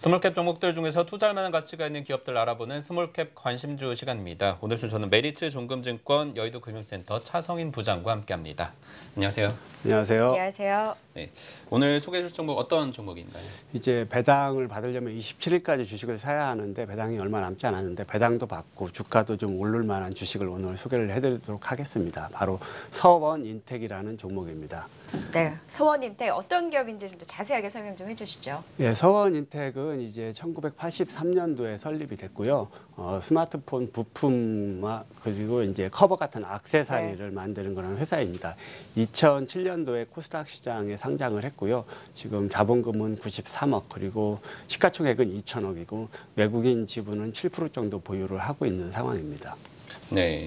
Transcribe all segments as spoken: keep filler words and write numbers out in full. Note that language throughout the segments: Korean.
스몰캡 종목들 중에서 투자할 만한 가치가 있는 기업들 알아보는 스몰캡 관심주 시간입니다. 오늘 순서는 메리츠 종금증권 여의도금융센터 차성인 부장과 함께합니다. 안녕하세요. 안녕하세요. 안녕하세요. 네, 오늘 소개해 줄 종목 어떤 종목인가요? 이제 배당을 받으려면 이십칠 일까지 주식을 사야 하는데 배당이 얼마 남지 않았는데 배당도 받고 주가도 좀 오를 만한 주식을 오늘 소개를 해드리도록 하겠습니다. 바로 서원인텍이라는 종목입니다. 네, 서원인텍 어떤 기업인지 좀 더 자세하게 설명 좀 해주시죠. 예, 서원인텍은 이제 천구백팔십삼 년도에 설립이 됐고요. 어, 스마트폰 부품과 그리고 이제 커버 같은 액세서리를 네. 만드는 그런 회사입니다. 이천칠 년도에 코스닥 시장에 상장을 했고요. 지금 자본금은 구십삼억 그리고 시가총액은 이천억이고 외국인 지분은 칠 퍼센트 정도 보유를 하고 있는 상황입니다. 네,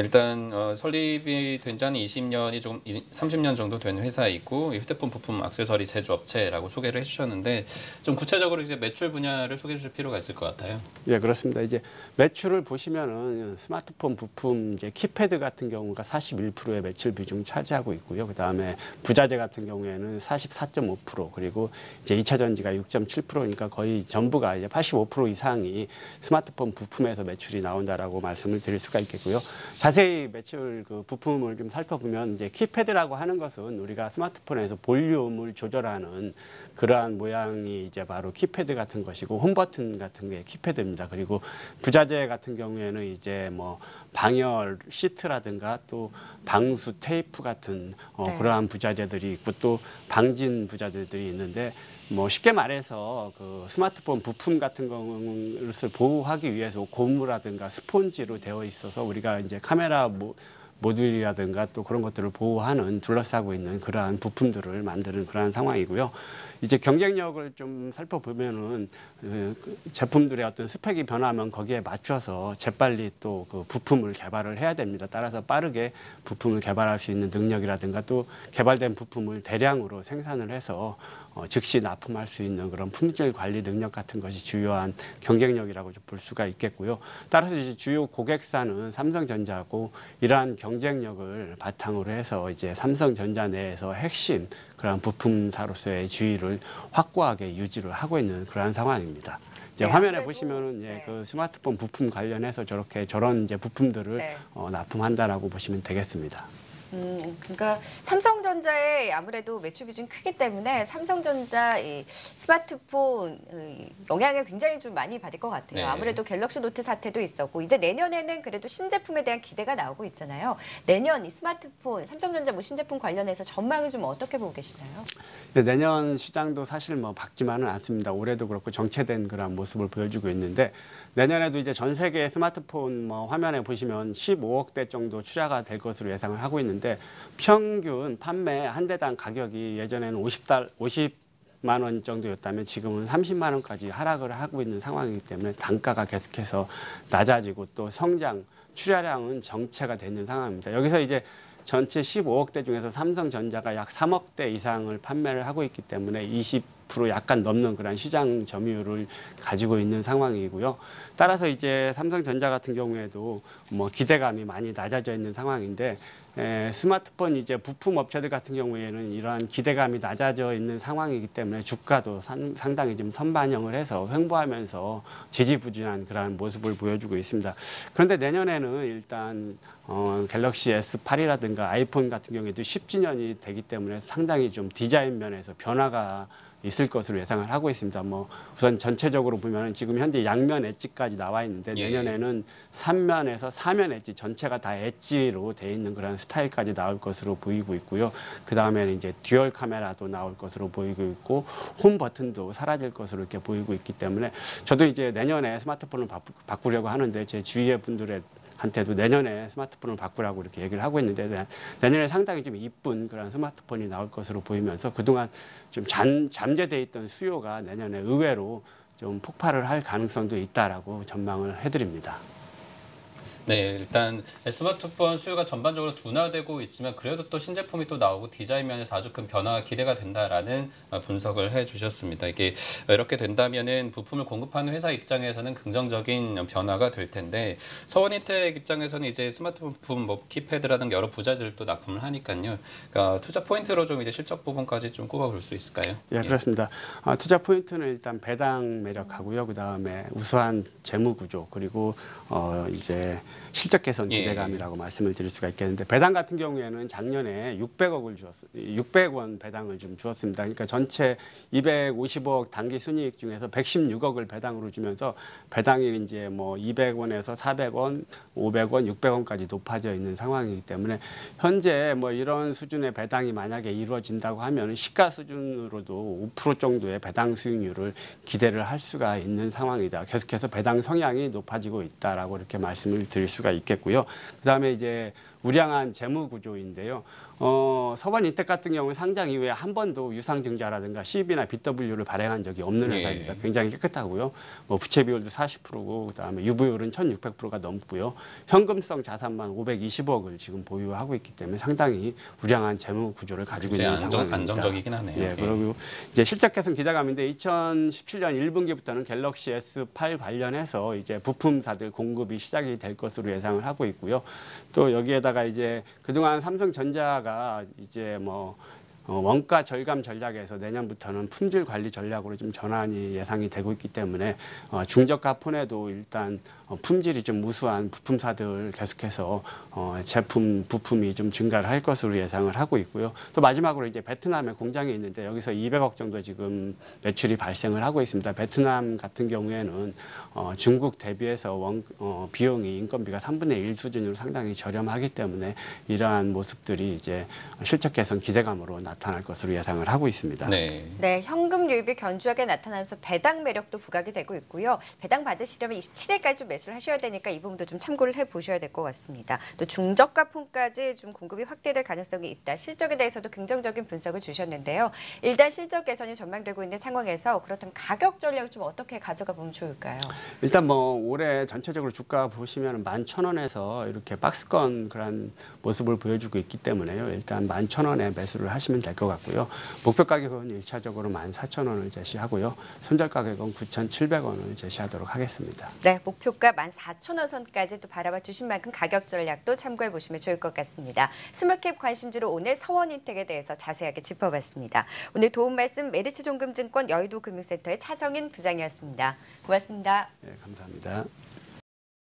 일단 어, 설립이 된 지 한 이십 년이 조금 삼십 년 정도 된 회사이고 휴대폰 부품 액세서리 제조업체라고 소개를 해주셨는데 좀 구체적으로 이제 매출 분야를 소개해 줄 필요가 있을 것 같아요. 예, 그렇습니다. 이제 매출을 보시면은 스마트폰 부품 이제 키패드 같은 경우가 사십일 퍼센트의 매출 비중 차지하고 있고요. 그 다음에 부자재 같은 경우에는 사십사 점 오 퍼센트 그리고 이제 이차 전지가 육 점 칠 퍼센트니까 거의 전부가 이제 팔십오 퍼센트 이상이 스마트폰 부품에서 매출이 나온다라고 말씀을 드릴 수가 있겠고요. 자세히 매출 그 부품을 좀 살펴보면 이제 키패드라고 하는 것은 우리가 스마트폰에서 볼륨을 조절하는 그러한 모양이 이제 바로 키패드 같은 것이고 홈 버튼 같은 게 키패드입니다. 그리고 부자재 같은 경우에는 이제 뭐 방열 시트라든가 또 방수 테이프 같은 어, 네. 그러한 부자재들이 있고 또 방진 부자재들이 있는데 뭐 쉽게 말해서 그 스마트폰 부품 같은 것을 보호하기 위해서 고무라든가 스폰지로 되어 있어서 우리가 이제 카메라 모, 모듈이라든가 또 그런 것들을 보호하는 둘러싸고 있는 그러한 부품들을 만드는 그러한 상황이고요. 이제 경쟁력을 좀 살펴보면은 그 제품들의 어떤 스펙이 변하면 거기에 맞춰서 재빨리 또 그 부품을 개발을 해야 됩니다. 따라서 빠르게 부품을 개발할 수 있는 능력이라든가 또 개발된 부품을 대량으로 생산을 해서 어, 즉시 납품할 수 있는 그런 품질 관리 능력 같은 것이 주요한 경쟁력이라고 좀 볼 수가 있겠고요. 따라서 이제 주요 고객사는 삼성전자고 이러한 경쟁력을 바탕으로 해서 이제 삼성전자 내에서 핵심 그런 부품사로서의 지위를 확고하게 유지를 하고 있는 그러한 상황입니다. 이제 네, 화면에 보시면은 예, 네. 그 스마트폰 부품 관련해서 저렇게 저런 이제 부품들을 네. 어, 납품한다라고 보시면 되겠습니다. 음, 그러니까 삼성전자의 아무래도 매출 비중이 크기 때문에 삼성전자 이 스마트폰 이 영향을 굉장히 좀 많이 받을 것 같아요. 네. 아무래도 갤럭시 노트 사태도 있었고 이제 내년에는 그래도 신제품에 대한 기대가 나오고 있잖아요. 내년 이 스마트폰 삼성전자 뭐 신제품 관련해서 전망을 좀 어떻게 보고 계시나요? 네, 내년 시장도 사실 뭐 밝지만은 않습니다. 올해도 그렇고 정체된 그런 모습을 보여주고 있는데 내년에도 이제 전 세계 스마트폰 뭐 화면에 보시면 십오억 대 정도 출하가 될 것으로 예상을 하고 있는데 평균 판매 한 대당 가격이 예전에는 오십 달, 오십만 원 정도였다면 지금은 삼십만 원까지 하락을 하고 있는 상황이기 때문에 단가가 계속해서 낮아지고 또 성장, 출하량은 정체가 되는 상황입니다. 여기서 이제 전체 십오억 대 중에서 삼성전자가 약 삼억 대 이상을 판매를 하고 있기 때문에 이십 퍼센트 약간 넘는 그런 시장 점유율을 가지고 있는 상황이고요. 따라서 이제 삼성전자 같은 경우에도 뭐 기대감이 많이 낮아져 있는 상황인데 에, 스마트폰 이제 부품 업체들 같은 경우에는 이러한 기대감이 낮아져 있는 상황이기 때문에 주가도 상, 상당히 좀 선반영을 해서 횡보하면서 지지부진한 그런 모습을 보여주고 있습니다. 그런데 내년에는 일단 어, 갤럭시 에스 팔이라든가 아이폰 같은 경우에도 십 주년이 되기 때문에 상당히 좀 디자인 면에서 변화가 있을 것으로 예상을 하고 있습니다. 뭐 우선 전체적으로 보면 지금 현재 양면 엣지까지 나와 있는데 예. 내년에는 삼면에서 사면 엣지 전체가 다 엣지로 돼 있는 그런 스타일까지 나올 것으로 보이고 있고요. 그 다음에는 이제 듀얼 카메라도 나올 것으로 보이고 있고 홈 버튼도 사라질 것으로 이렇게 보이고 있기 때문에 저도 이제 내년에 스마트폰을 바꾸, 바꾸려고 하는데 제 주위의 분들의 한테도 내년에 스마트폰을 바꾸라고 이렇게 얘기를 하고 있는데 내년에 상당히 좀 이쁜 그런 스마트폰이 나올 것으로 보이면서 그동안 좀 잠, 잠재돼 있던 수요가 내년에 의외로 좀 폭발을 할 가능성도 있다라고 전망을 해드립니다. 네, 일단 스마트폰 수요가 전반적으로 둔화되고 있지만 그래도 또 신제품이 또 나오고 디자인 면에서 아주 큰 변화가 기대가 된다라는 분석을 해주셨습니다. 이게 이렇게 된다면은 부품을 공급하는 회사 입장에서는 긍정적인 변화가 될 텐데 서원인텍 입장에서는 이제 스마트폰 부품, 뭐 키패드라든가 여러 부자재를 또 납품을 하니까요. 그러니까 투자 포인트로 좀 이제 실적 부분까지 좀 꼽아볼 수 있을까요? 예, 그렇습니다. 아, 투자 포인트는 일단 배당 매력하고요. 그 다음에 우수한 재무 구조 그리고 어, 이제 실적 개선 기대감이라고 예. 말씀을 드릴 수가 있겠는데 배당 같은 경우에는 작년에 육백억을 주었, 육백 원 배당을 좀 주었습니다. 그러니까 전체 이백오십억 당기 순이익 중에서 백십육억을 배당으로 주면서 배당이 이제 뭐 이백 원에서 사백 원, 오백 원, 육백 원까지 높아져 있는 상황이기 때문에 현재 뭐 이런 수준의 배당이 만약에 이루어진다고 하면 시가 수준으로도 오 퍼센트 정도의 배당 수익률을 기대를 할 수가 있는 상황이다. 계속해서 배당 성향이 높아지고 있다라고 이렇게 말씀을 드릴 수가 있겠고요. 그다음에 이제 우량한 재무 구조인데요. 어, 서원인텍 같은 경우는 상장 이후에 한 번도 유상증자라든가 씨이비나 비더블유를 발행한 적이 없는 회사입니다. 네. 굉장히 깨끗하고요. 뭐 부채 비율도 사십 퍼센트고 그다음에 유보율은 천육백 퍼센트가 넘고요. 현금성 자산만 오백이십억을 지금 보유하고 있기 때문에 상당히 우량한 재무 구조를 가지고 있는 안정, 상황입니다. 안정적이긴 하네요. 예, 그리고 이제 실적 개선 기대감인데 이천십칠 년 일 분기부터는 갤럭시 에스 팔 관련해서 이제 부품사들 공급이 시작이 될 것으로 예상을 하고 있고요. 또 여기에다가 이제 그동안 삼성전자가 이제 뭐 원가 절감 전략에서 내년부터는 품질 관리 전략으로 좀 전환이 예상이 되고 있기 때문에 중저가 폰에도 일단 품질이 좀 우수한 부품사들 계속해서 제품 부품이 좀 증가를 할 것으로 예상을 하고 있고요. 또 마지막으로 이제 베트남에 공장이 있는데 여기서 이백억 정도 지금 매출이 발생을 하고 있습니다. 베트남 같은 경우에는 중국 대비해서 원, 비용이 인건비가 삼분의 일 수준으로 상당히 저렴하기 때문에 이러한 모습들이 이제 실적 개선 기대감으로 나타날 것으로 예상을 하고 있습니다. 네. 네, 현금 유입이 견조하게 나타나면서 배당 매력도 부각이 되고 있고요. 배당 받으시려면 이십칠 일까지 좀 매수를 하셔야 되니까 이 부분도 좀 참고를 해보셔야 될 것 같습니다. 또 중저가 폰까지 좀 공급이 확대될 가능성이 있다. 실적에 대해서도 긍정적인 분석을 주셨는데요. 일단 실적 개선이 전망되고 있는 상황에서 그렇다면 가격 전략을 좀 어떻게 가져가 보면 좋을까요? 일단 뭐 올해 전체적으로 주가 보시면 만 천 원에서 이렇게 박스권 그런 모습을 보여주고 있기 때문에요. 일단 만 천 원에 매수를 하시면 될 것 같고요. 목표 가격은 일차적으로 만 사천 원을 제시하고요. 손절 가격은 구천칠백 원을 제시하도록 하겠습니다. 네, 목표가 만 사천 원 선까지 또 바라봐 주신 만큼 가격 전략도 참고해 보시면 좋을 것 같습니다. 스몰캡 관심주로 오늘 서원인텍에 대해서 자세하게 짚어봤습니다. 오늘 도움 말씀 메리츠 종금증권 여의도 금융센터의 차성인 부장이었습니다. 고맙습니다. 네, 감사합니다.